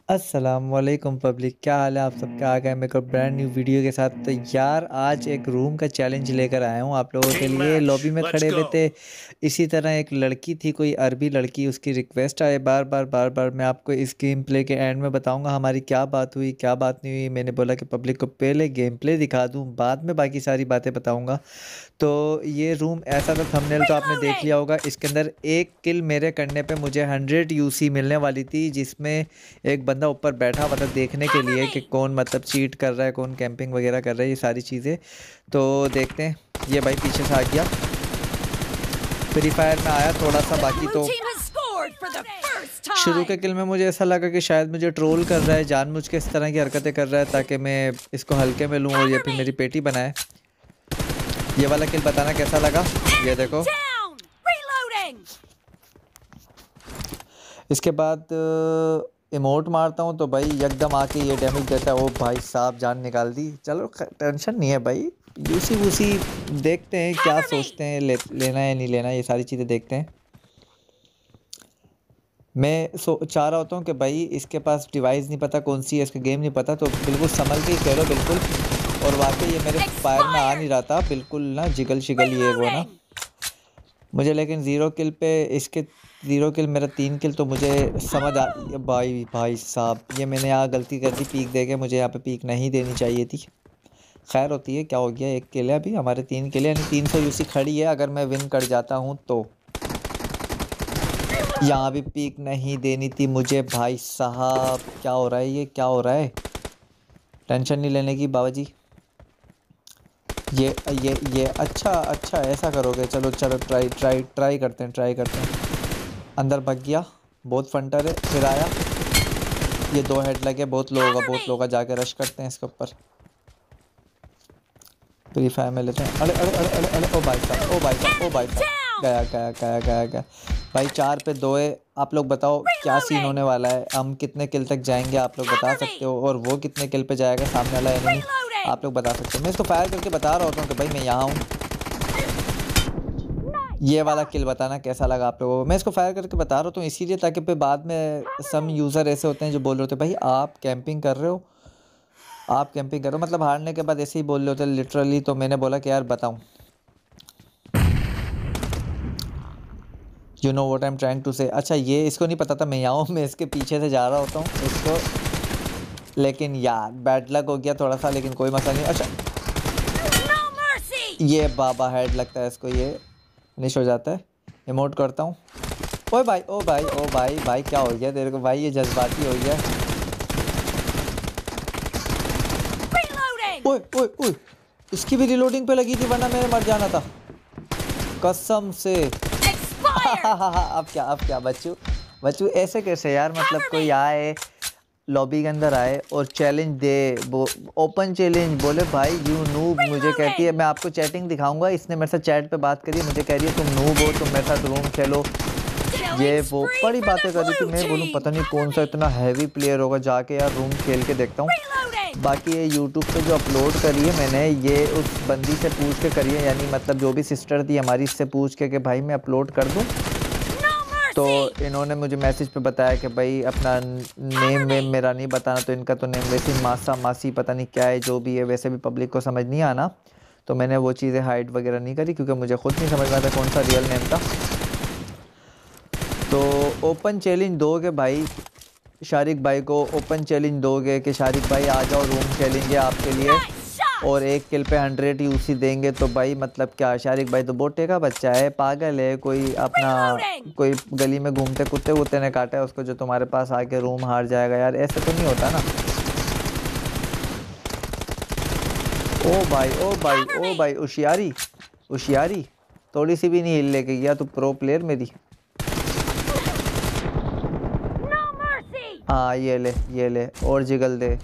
अस्सलाम वालेकुम पब्लिक, क्या हाल है आप सबका। आ गए मेरे को ब्रांड न्यू वीडियो के साथ। तो यार आज एक रूम का चैलेंज लेकर आया हूँ आप लोगों के Team लिए। match, लॉबी में let's खड़े हुए थे, go. इसी तरह एक लड़की थी, कोई अरबी लड़की, उसकी रिक्वेस्ट आए बार बार बार बार। मैं आपको इस गेम प्ले के एंड में बताऊंगा हमारी क्या बात हुई क्या बात नहीं हुई। मैंने बोला कि पब्लिक को पहले गेम प्ले दिखा दूँ, बाद में बाकी सारी बातें बताऊंगा। तो ये रूम ऐसा था, थंबनेल तो आपने देख लिया होगा। इसके अंदर एक किल मेरे करने पे मुझे 100 यूसी मिलने वाली थी, जिसमें एक बंदा ऊपर बैठा हुआ था देखने के लिए कि कौन मतलब चीट कर रहा है, कौन कैंपिंग वगैरह कर रहा है, ये सारी चीज़ें। तो देखते हैं। ये भाई पीछे से आ गया, फ्री फायर में आया थोड़ा सा। बाकी तो शुरू के किल में मुझे ऐसा लगा कि शायद मुझे ट्रोल कर रहा है, जानबूझ के इस तरह की हरकतें कर रहा है ताकि मैं इसको हल्के में लूँ और ये फिर मेरी पेटी बनाए। ये वाला किल बताना कैसा लगा, ये देखो। इसके बाद इमोट मारता हूँ तो भाई एकदम आके ये डैमेज देता है। ओ भाई साहब, जान निकाल दी। चलो टेंशन नहीं है भाई, यूसी वूसी देखते हैं क्या सोचते हैं, लेना है नहीं लेना, ये सारी चीज़ें देखते हैं। मैं चाह रहा होता हूँ कि भाई इसके पास डिवाइस नहीं पता कौन सी है, इसका गेम नहीं पता, तो बिल्कुल संभल के ही खेलो बिल्कुल। और वाकई ये मेरे फायर में आ नहीं रहा था बिल्कुल ना, जिगल शिगल ये वो ना मुझे। लेकिन ज़ीरो किल पे इसके, ज़ीरो किल मेरा 3 किल, तो मुझे समझ आ। भाई भाई साहब, ये मैंने यहाँ गलती कर दी पीक दे के, मुझे यहाँ पे पीक नहीं देनी चाहिए थी। खैर होती है, क्या हो गया, एक किल है अभी हमारे, 3 किल यानी 300 यूसी खड़ी है। अगर मैं विन कर जाता हूँ तो यहाँ भी पीक नहीं देनी थी मुझे। भाई साहब क्या हो रहा है, ये क्या हो रहा है। टेंशन नहीं लेने की बाबा जी। ये अच्छा अच्छा ऐसा करोगे। चलो चलो, ट्राई ट्राई ट्राई करते हैं, ट्राई करते हैं। अंदर भाग गया, बहुत फंटर है। फिर आया, ये 2 हेड लगे, बहुत लो होगा बहुत लो होगा। जाके रश करते हैं इसके ऊपर, फ्री फायर में लेते हैं। अरे अरे अरे अरे अरे, ओ भाई साहब ओ भाई साहब ओ भाई साहब, गया गया गया गया गया। भाई 4 पे 2 है। आप लोग बताओ क्या सीन होने वाला है, हम कितने किल तक जाएंगे आप लोग बता सकते हो, और वो कितने किल पे जाएगा सामने वाला एनिमी, आप लोग बता सकते हो। मैं इसको फायर करके बता रहा होता हूँ कि भाई मैं यहाँ हूँ। ये वाला किल बताना कैसा लगा आप लोगों को। मैं इसको फायर करके बता रहा हूँ इसीलिए ताकि फिर बाद में सम यूज़र ऐसे होते हैं जो बोल रहे होते हैं भाई आप कैंपिंग कर रहे हो, आप कैंपिंग करो, मतलब हारने के बाद ऐसे ही बोल रहे होते लिटरली। तो मैंने बोला कि यार बताऊँ, you know what I am trying to say. अच्छा ये इसको नहीं पता था मैं यहाँ हूँ, मैं इसके पीछे से जा रहा होता हूँ इसको। लेकिन यार बैड लक हो गया थोड़ा सा, लेकिन कोई मसला नहीं। अच्छा ये बाबा हेड लगता है इसको, ये फिनिश हो जाता है। इमोट करता हूँ। ओए भाई ओ भाई ओ भाई, भाई क्या हो गया तेरे को भाई, ये जज्बाती हो गया। ओए ओए ओए, इसकी भी रिलोडिंग पे लगी थी वरना मैंने मर जाना था कसम से। अब क्या बच्चू, बच्चू ऐसे कैसे यार, मतलब कोई आए लॉबी के अंदर आए और चैलेंज दे, वो ओपन चैलेंज बोले भाई यू नूब। मुझे कहती है मैं आपको चैटिंग दिखाऊंगा, इसने मेरे साथ चैट पे बात करी, मुझे कह रही है तुम नूब हो, तुम मेरे साथ रूम खेलो, ये वो बड़ी बातें कर रही थी। मैं बोलूँ पता नहीं कौन सा इतना हैवी प्लेयर होगा, जाके यार रूम खेल के देखता हूँ। बाकी ये यूट्यूब पे जो अपलोड करी है मैंने, ये उस बंदी से पूछ के करी है, यानी मतलब जो भी सिस्टर थी हमारी, इससे पूछ के कि भाई मैं अपलोड कर दूँ। तो इन्होंने मुझे मैसेज पे बताया कि भाई अपना नेम वेम मेरा नहीं बताना, तो इनका तो नेम वैसे ही मासा मासी पता नहीं क्या है, जो भी है वैसे भी पब्लिक को समझ नहीं आना, तो मैंने वो चीज़ें हाइड वगैरह नहीं करी क्योंकि मुझे खुद नहीं समझ में आता कौन सा रियल नेम था। तो ओपन चैलेंज दोगे भाई शारिक भाई को, ओपन चैलेंज दोगे कि शारिक भाई आ जाओ रूम खेलेंगे आपके लिए और एक किल पे 100 यूसी देंगे, तो भाई मतलब क्या, शारिक भाई तो बोटे का बच्चा है, पागल है, कोई अपना कोई गली में घूमते कुत्ते वुत्ते ने काटा है उसको जो तुम्हारे पास आके रूम हार जाएगा यार, ऐसे तो नहीं होता ना। ओ भाई ओ भाई ओ भाई, होशियारी होशियारी थोड़ी सी भी नहीं हिल लेके गया, तो प्रो प्लेयर मेरी। हाँ ये ले और जिगल दे।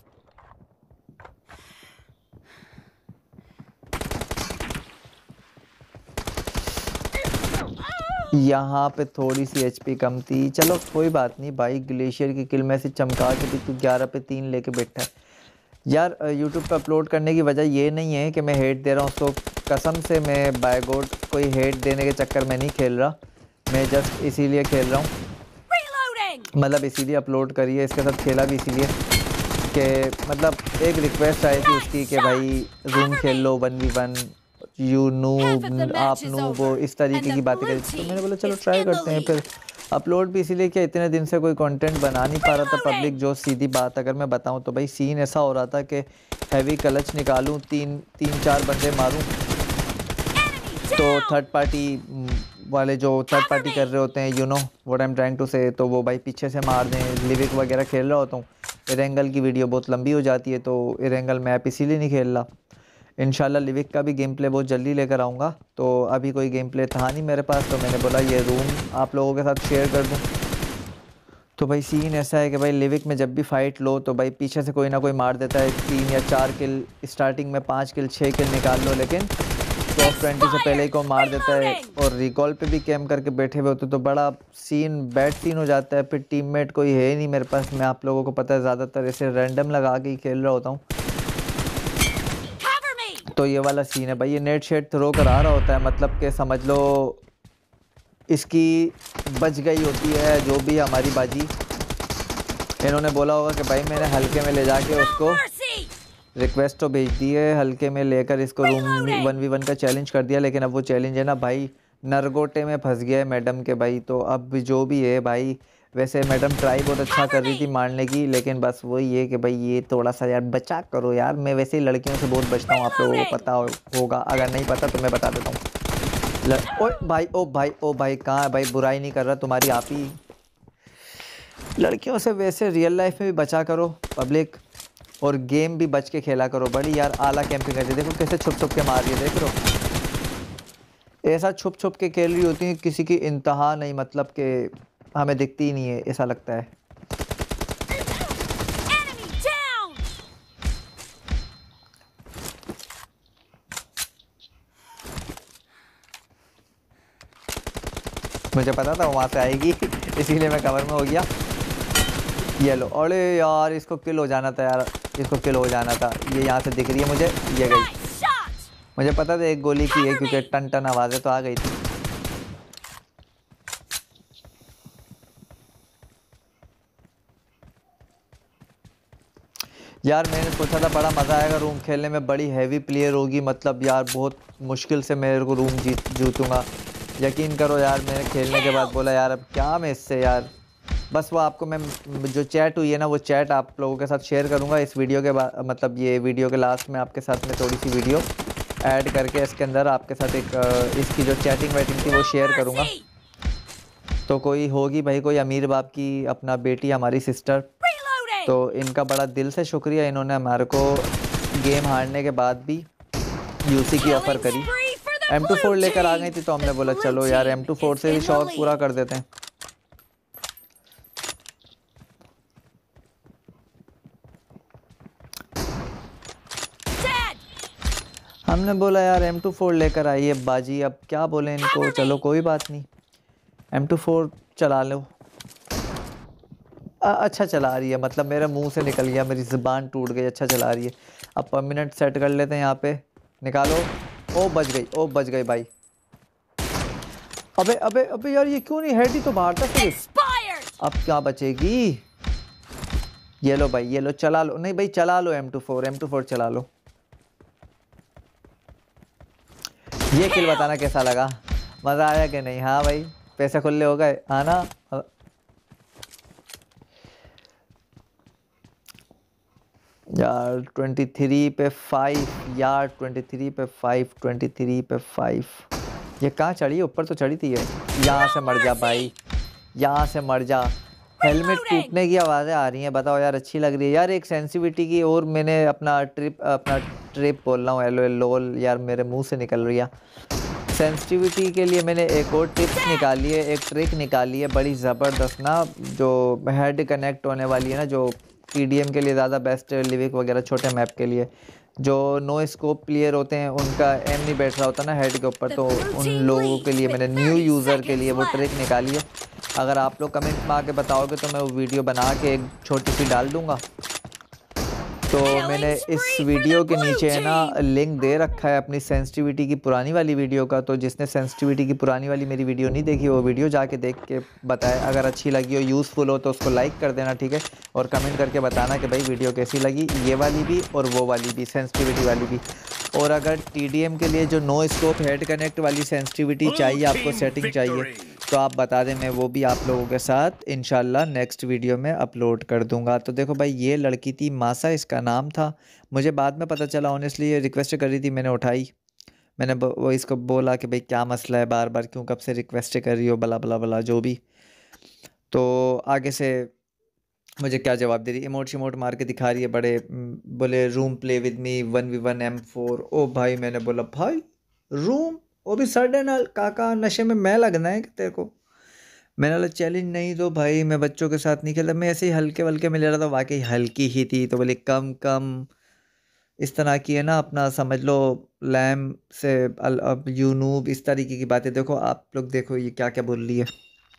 यहाँ पे थोड़ी सी एचपी कम थी, चलो कोई बात नहीं भाई। ग्लेशियर की किल में से चमका के भी तू 11 पे 3 लेके बैठा है यार। यूट्यूब पे अपलोड करने की वजह ये नहीं है कि मैं हेट दे रहा हूँ, तो कसम से मैं बाय गॉड कोई हेट देने के चक्कर में नहीं खेल रहा, मैं जस्ट इसीलिए खेल रहा हूँ मतलब इसीलिए अपलोड करी है, इसके साथ खेला भी इसीलिए कि मतलब एक रिक्वेस्ट आई थी उसकी कि भाई रूम खेल लो 1v1, यू नूब, आप नूब, वो इस तरीके की बातें करी थी। तो मैंने बोला चलो ट्राई करते हैं। फिर अपलोड भी इसीलिए कि इतने दिन से कोई कंटेंट बना नहीं पा रहा था पब्लिक। जो सीधी बात अगर मैं बताऊं तो भाई सीन ऐसा हो रहा था कि हैवी क्लच निकालूं, तीन चार बंदे मारूं, तो थर्ड पार्टी वाले जो थर्ड पार्टी कर रहे होते हैं, you know what I am trying to say, तो वो भाई पीछे से मार दें। लिविक वगैरह खेल रहा होता हूँ, इरेंगल की वीडियो बहुत लंबी हो जाती है, तो इरेंगल मैप इसीलिए नहीं खेल रहा। इंशाल्लाह लिविक का भी गेम प्ले बहुत जल्दी लेकर आऊँगा। तो अभी कोई गेम प्ले था नहीं मेरे पास, तो मैंने बोला ये रूम आप लोगों के साथ शेयर कर दूँ। तो भाई सीन ऐसा है कि भाई लिविक में जब भी फाइट लो तो भाई पीछे से कोई ना कोई मार देता है। 3 या 4 किल, स्टार्टिंग में 5 किल 6 किल निकाल लो, लेकिन टॉप 20 से पहले ही को मार देता है। और रिकॉल पे भी कैम करके बैठे हुए होते तो बड़ा सीन, बैड सीन हो जाता है। फिर टीममेट कोई है ही नहीं मेरे पास, मैं आप लोगों को पता है ज़्यादातर ऐसे रैंडम लगा के ही खेल रहा होता हूँ। तो ये वाला सीन है भाई। ये नेट शेड थ्रो करा रहा होता है, मतलब कि समझ लो इसकी बच गई होती है जो भी हमारी बाजी। इन्होंने बोला होगा कि भाई मैंने हल्के में ले जाके उसको रिक्वेस्ट तो भेज दी है, हल्के में लेकर इसको रूम 1v1 का चैलेंज कर दिया, लेकिन अब वो चैलेंज है ना भाई नरगोटे में फंस गया है मैडम के भाई। तो अब जो भी है भाई, वैसे मैडम ट्राई बहुत अच्छा कर रही थी मारने की, लेकिन बस वही है कि भाई ये थोड़ा सा यार बचा करो यार। मैं वैसे ही लड़कियों से बहुत बचता हूँ, आप लोगों को पता होगा, अगर नहीं पता तो मैं बता देता हूँ। ओ भाई कहाँ है भाई, बुराई नहीं कर रहा तुम्हारी, आप ही लड़कियों से वैसे रियल लाइफ में भी बचा करो पब्लिक, और गेम भी बच के खेला करो। बड़ी यार आला कैंपिंग करती है, देखो कैसे छुप छुप के मार रही है, देख रहे हो ऐसा छुप छुप के खेल रही होती है, किसी की इंतहा नहीं, मतलब कि हमें दिखती ही नहीं है ऐसा लगता है। मुझे पता था वहाँ से आएगी इसीलिए मैं कवर में हो गया। ये लो, अरे यार इसको किल हो जाना था यार, इसको किल हो जाना था। ये यहाँ से दिख रही है मुझे, ये गई। मुझे पता था एक गोली की है क्योंकि टन टन आवाज़ें तो आ गई थी। यार मैंने सोचा था बड़ा मज़ा आएगा रूम खेलने में, बड़ी हैवी प्लेयर होगी, मतलब यार बहुत मुश्किल से मेरे को रूम जीतूंगा। यकीन करो यार, मैंने खेलने के बाद बोला यार अब क्या मैं इससे यार। बस वो आपको मैं जो चैट हुई है ना, वो चैट आप लोगों के साथ शेयर करूंगा इस वीडियो के बाद, मतलब ये वीडियो के लास्ट में आपके साथ में थोड़ी सी वीडियो ऐड करके इसके अंदर आपके साथ एक इसकी जो चैटिंग वैटिंग थी वो शेयर करूंगा। तो कोई होगी भाई, कोई अमीर बाप की अपना बेटी, हमारी सिस्टर, तो इनका बड़ा दिल से शुक्रिया, इन्होंने हमारे को गेम हारने के बाद भी यूसी की ऑफ़र करी। M24 लेकर आ गई थी, तो हमने बोला चलो यार M24 से भी शौक पूरा कर देते हैं। हमने बोला यार M24 लेकर आई है बाजी, अब क्या बोले इनको, चलो कोई बात नहीं M24 चला लो। अच्छा चला रही है, मतलब मेरे मुंह से निकल गया, मेरी ज़ुबान टूट गई, अच्छा चला रही है। अब परमानेंट सेट कर लेते हैं यहाँ पे, निकालो। ओ बच गई, ओ बच गई भाई। अबे अबे अबे यार ये क्यों नहीं, हेड ही तो बाहर था सिर्फ। अब क्या बचेगी। ये लो भाई, ये लो, चला लो। नहीं भाई चला लो M24 चला लो। ये किल बताना कैसा लगा, मज़ा आया कि नहीं। हाँ भाई पैसे खुले हो गए, आना। यार 23 पे 5, यार 23 पे 5, 23 पे 5। ये कहाँ चढ़ी, ऊपर तो चढ़ी थी ये। यहाँ से मर जा भाई, यहाँ से मर जा। हेलमेट टूटने की आवाज़ें आ रही हैं, बताओ यार अच्छी लग रही है यार। एक सेंसिटिविटी की, और मैंने अपना ट्रिप बोल रहा हूँ, LOL यार मेरे मुंह से निकल रही है। सेंसिटिविटी के लिए मैंने एक और टिप्स निकाली है, एक ट्रिक निकाली है बड़ी ज़बरदस्त ना, जो हेड कनेक्ट होने वाली है ना, जो TDM के लिए ज़्यादा बेस्ट है, लिविक वगैरह छोटे मैप के लिए। जो नो स्कोप प्लेयर होते हैं उनका एम नहीं बैठ रहा होता ना हेड के ऊपर, तो उन लोगों के लिए मैंने न्यू यूज़र के लिए वो ट्रिक निकाली है। अगर आप लोग कमेंट में आके बताओगे तो मैं वो वीडियो बना के एक छोटी सी डाल दूँगा। तो मैंने इस वीडियो के नीचे है ना लिंक दे रखा है अपनी सेंसिटिविटी की पुरानी वाली वीडियो का। तो जिसने सेंसिटिविटी की पुरानी वाली मेरी वीडियो नहीं देखी वो वीडियो जाके देख के बताए। अगर अच्छी लगी हो, यूज़फुल हो तो उसको लाइक कर देना, ठीक है। और कमेंट करके बताना कि भाई वीडियो कैसी लगी, ये वाली भी और वो वाली भी, सेंसिटिविटी वाली भी। और अगर TDM के लिए जो नो स्कोप हेड कनेक्ट वाली सेंसिटिविटी चाहिए, आपको सेटिंग चाहिए, तो आप बता दें, मैं वो भी आप लोगों के साथ इंशाल्लाह नेक्स्ट वीडियो में अपलोड कर दूंगा। तो देखो भाई, ये लड़की थी मासा, इसका नाम था। मुझे बाद में पता चला, ऑनेस्टली ये रिक्वेस्ट कर रही थी, मैंने उठाई। मैंने वो इसको बोला कि भाई क्या मसला है, बार बार क्यों, कब से रिक्वेस्ट कर रही हो, बला बला बला जो भी। तो आगे से मुझे क्या जवाब दे रही, इमोट शिमोट मार के दिखा रही है बड़े। बोले room play with me 1v1 M4। ओ भाई, मैंने बोला भाई रूम, वो भी सडन, काका नशे में मैं लगना है कि तेरे को। मैंने बोला चैलेंज नहीं तो भाई मैं बच्चों के साथ नहीं खेलता, मैं ऐसे ही हल्के वल्के में ले रहा था, वाकई हल्की ही थी। तो बोले कम कम इस तरह की है ना, अपना समझ लो लैम से अब यूनूब, इस तरीके की बातें। देखो आप लोग, देखो ये क्या क्या बोल रही है,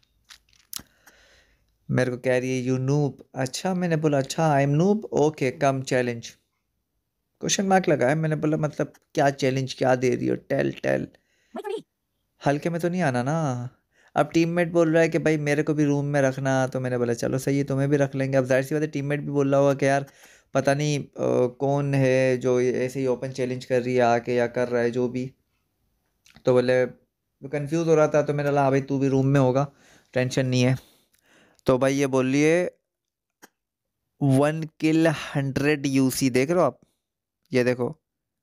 मेरे को कह रही है यू नूब। अच्छा, मैंने बोला अच्छा I am noob, okay come challenge, question mark लगाया। मैंने बोला मतलब क्या चैलेंज, क्या दे रही हो, टेल टेल। हल्के में तो नहीं आना ना। अब टीममेट बोल रहा है कि भाई मेरे को भी रूम में रखना, तो मैंने बोला चलो सही है, तुम्हें भी रख लेंगे। अब जाहिर सी बात है टीममेट भी बोल रहा होगा कि यार पता नहीं कौन है जो ऐसे ही ओपन चैलेंज कर रही है आके, या कर रहा है जो भी। तो बोले कंफ्यूज हो रहा था, तो मैंने बोला हाँ भाई तू भी रूम में होगा, टेंशन नहीं है। तो भाई ये बोल रही है 1 किल 100 UC, देख रहे हो आप, ये देखो।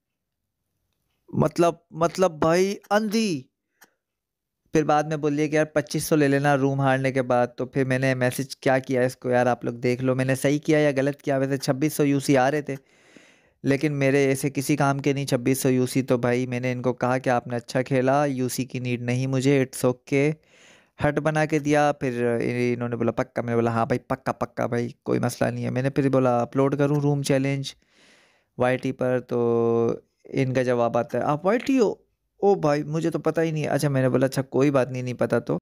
मतलब भाई अंधी। फिर बाद में बोलिए कि यार 2500 ले लेना रूम हारने के बाद। तो फिर मैंने मैसेज क्या किया इसको, यार आप लोग देख लो मैंने सही किया या गलत किया। वैसे 2600 UC आ रहे थे, लेकिन मेरे ऐसे किसी काम के नहीं 2600 UC। तो भाई मैंने इनको कहा कि आपने अच्छा खेला, UC की नीड नहीं मुझे, इट्स ओके। हट बना के दिया। फिर इन्होंने बोला पक्का, मैंने बोला हाँ भाई पक्का पक्का भाई कोई मसला नहीं है। मैंने फिर बोला अपलोड करूँ रूम चैलेंज YT पर। तो इनका जवाब आता है आप YT हो। ओ भाई मुझे तो पता ही नहीं। अच्छा, मैंने बोला अच्छा कोई बात नहीं, नहीं पता तो